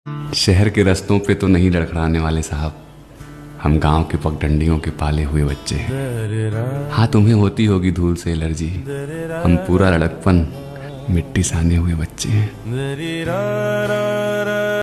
शहर के रास्तों पे तो नहीं लड़खड़ाने वाले साहब, हम गांव के पगडंडियों के पाले हुए बच्चे हैं। हाँ, तुम्हें होती होगी धूल से एलर्जी, हम पूरा लड़कपन मिट्टी साने हुए बच्चे हैं।